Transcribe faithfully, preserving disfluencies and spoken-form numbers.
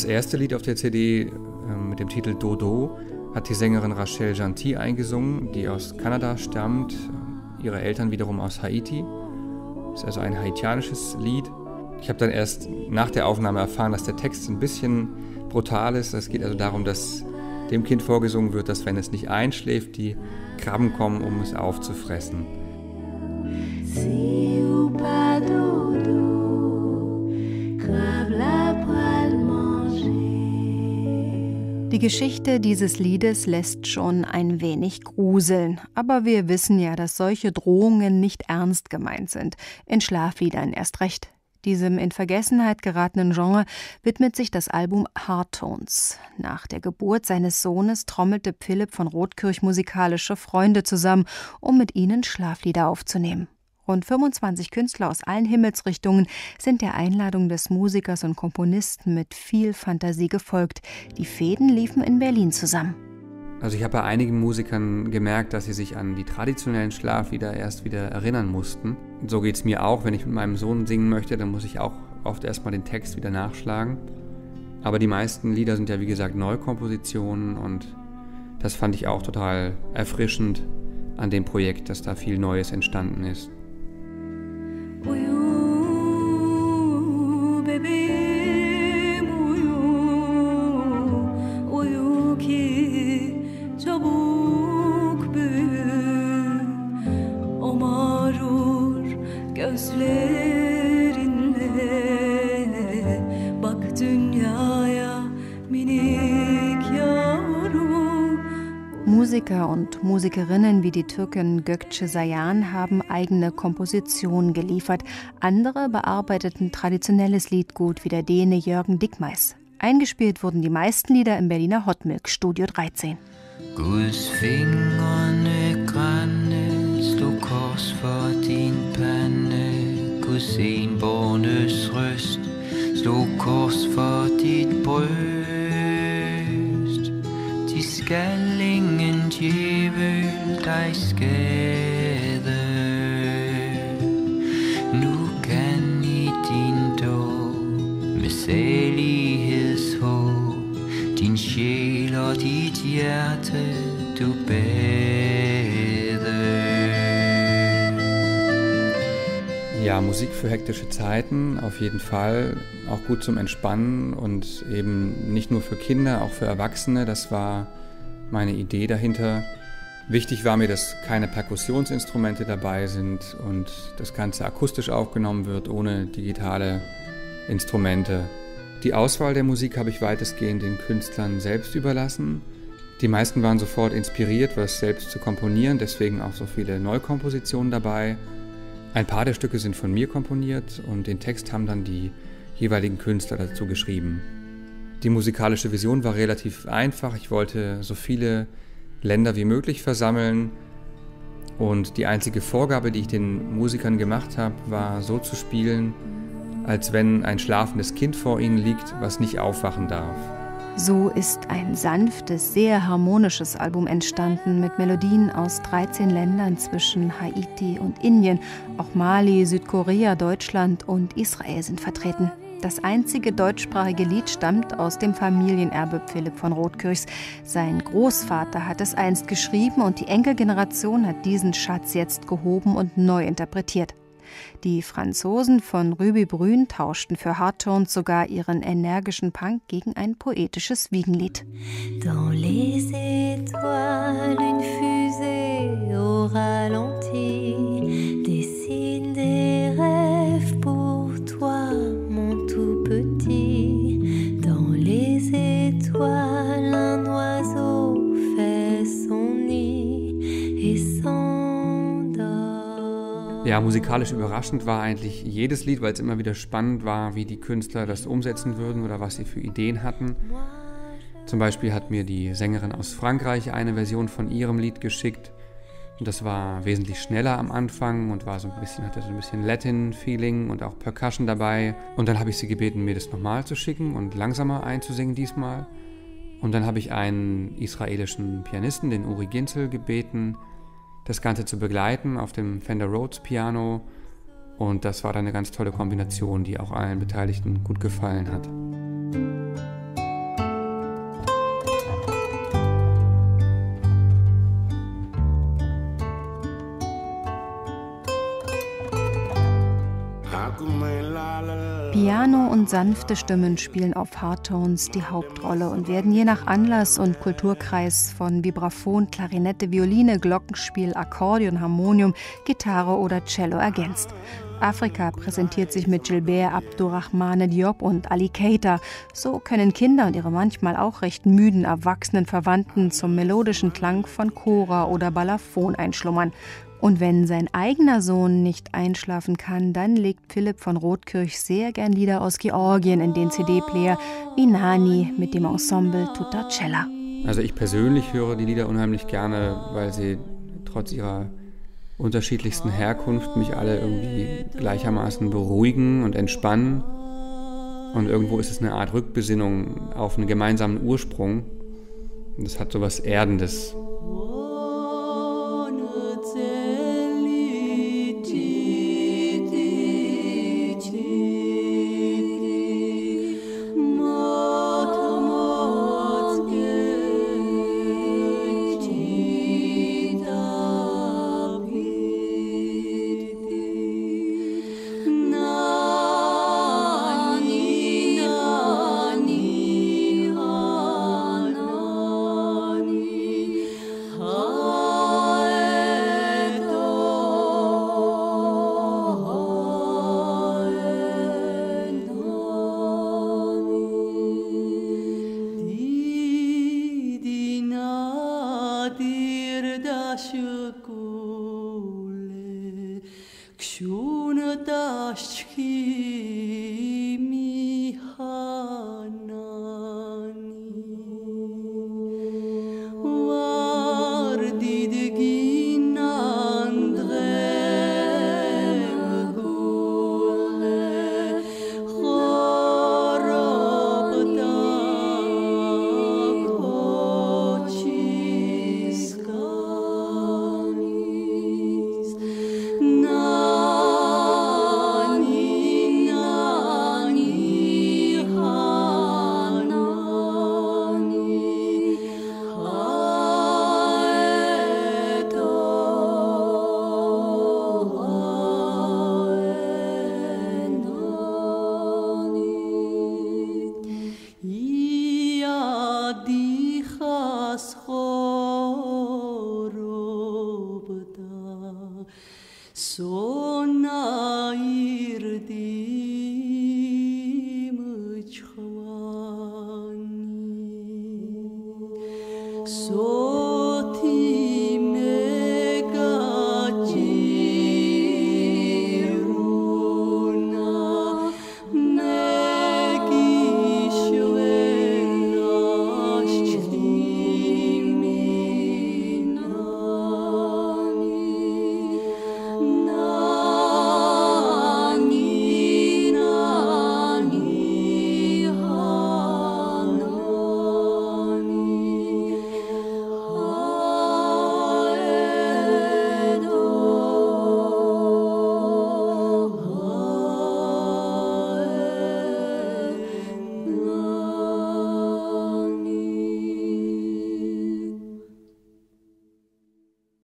Das erste Lied auf der C D äh, mit dem Titel Dodo hat die Sängerin Rachel Gentil eingesungen, die aus Kanada stammt, ihre Eltern wiederum aus Haiti. Das ist also ein haitianisches Lied. Ich habe dann erst nach der Aufnahme erfahren, dass der Text ein bisschen brutal ist. Es geht also darum, dass dem Kind vorgesungen wird, dass wenn es nicht einschläft, die Krabben kommen, um es aufzufressen. Die Geschichte dieses Liedes lässt schon ein wenig gruseln. Aber wir wissen ja, dass solche Drohungen nicht ernst gemeint sind. In Schlafliedern erst recht. Diesem in Vergessenheit geratenen Genre widmet sich das Album Hardtones. Nach der Geburt seines Sohnes trommelte Philipp von Rotkirch musikalische Freunde zusammen, um mit ihnen Schlaflieder aufzunehmen. Rund fünfundzwanzig Künstler aus allen Himmelsrichtungen sind der Einladung des Musikers und Komponisten mit viel Fantasie gefolgt. Die Fäden liefen in Berlin zusammen. Also ich habe bei einigen Musikern gemerkt, dass sie sich an die traditionellen Schlaflieder erst wieder erinnern mussten. Und so geht es mir auch, wenn ich mit meinem Sohn singen möchte, dann muss ich auch oft erstmal den Text wieder nachschlagen. Aber die meisten Lieder sind ja wie gesagt Neukompositionen und das fand ich auch total erfrischend an dem Projekt, dass da viel Neues entstanden ist. Musiker und Musikerinnen wie die Türkin Gökçe Sayan haben eigene Kompositionen geliefert. Andere bearbeiteten traditionelles Liedgut wie der Däne Jørgen Dickmeis. Eingespielt wurden die meisten Lieder im Berliner Hotmilk Studio dreizehn. Guds fingrene grænne slog kors for din pande. Guds enbårnes røst slog kors for dit bryst. De skal ingen djævel dig skade. Nu kan i din dog med salighedshåb din sjæl og dit hjerte du bade. Ja, Musik für hektische Zeiten, auf jeden Fall. Auch gut zum Entspannen und eben nicht nur für Kinder, auch für Erwachsene. Das war meine Idee dahinter. Wichtig war mir, dass keine Perkussionsinstrumente dabei sind und das Ganze akustisch aufgenommen wird, ohne digitale Instrumente. Die Auswahl der Musik habe ich weitestgehend den Künstlern selbst überlassen. Die meisten waren sofort inspiriert, was selbst zu komponieren, deswegen auch so viele Neukompositionen dabei. Ein paar der Stücke sind von mir komponiert und den Text haben dann die jeweiligen Künstler dazu geschrieben. Die musikalische Vision war relativ einfach. Ich wollte so viele Länder wie möglich versammeln und die einzige Vorgabe, die ich den Musikern gemacht habe, war so zu spielen, als wenn ein schlafendes Kind vor ihnen liegt, was nicht aufwachen darf. So ist ein sanftes, sehr harmonisches Album entstanden mit Melodien aus dreizehn Ländern zwischen Haiti und Indien. Auch Mali, Südkorea, Deutschland und Israel sind vertreten. Das einzige deutschsprachige Lied stammt aus dem Familienerbe Philipp von Rotkirchs. Sein Großvater hat es einst geschrieben und die Enkelgeneration hat diesen Schatz jetzt gehoben und neu interpretiert. Die Franzosen von Rüby Brün tauschten für Hardtones sogar ihren energischen Punk gegen ein poetisches Wiegenlied. Dans les étoiles, une fusée au ralenti dessine des rêves pour toi, mon tout petit. Dans les étoiles, un oiseau fait son nid et s'endort. Ja, musikalisch überraschend war eigentlich jedes Lied, weil es immer wieder spannend war, wie die Künstler das umsetzen würden oder was sie für Ideen hatten. Zum Beispiel hat mir die Sängerin aus Frankreich eine Version von ihrem Lied geschickt. Und das war wesentlich schneller am Anfang und war so ein bisschen, hatte so ein bisschen Latin-Feeling und auch Percussion dabei. Und dann habe ich sie gebeten, mir das nochmal zu schicken und langsamer einzusingen diesmal. Und dann habe ich einen israelischen Pianisten, den Uri Ginzel, gebeten, das Ganze zu begleiten auf dem Fender Rhodes Piano. Und das war dann eine ganz tolle Kombination, die auch allen Beteiligten gut gefallen hat. Piano und sanfte Stimmen spielen auf Hardtones die Hauptrolle und werden je nach Anlass und Kulturkreis von Vibraphon, Klarinette, Violine, Glockenspiel, Akkordeon, Harmonium, Gitarre oder Cello ergänzt. Afrika präsentiert sich mit Gilbert Abdourahmane Diop und Ali Keita. So können Kinder und ihre manchmal auch recht müden erwachsenen Verwandten zum melodischen Klang von Kora oder Balafon einschlummern. Und wenn sein eigener Sohn nicht einschlafen kann, dann legt Philipp von Rothkirch sehr gern Lieder aus Georgien in den C D-Player, wie Nani mit dem Ensemble Tuta Cella. Also ich persönlich höre die Lieder unheimlich gerne, weil sie trotz ihrer unterschiedlichsten Herkunft mich alle irgendwie gleichermaßen beruhigen und entspannen. Und irgendwo ist es eine Art Rückbesinnung auf einen gemeinsamen Ursprung. Und das hat so was Erdendes. So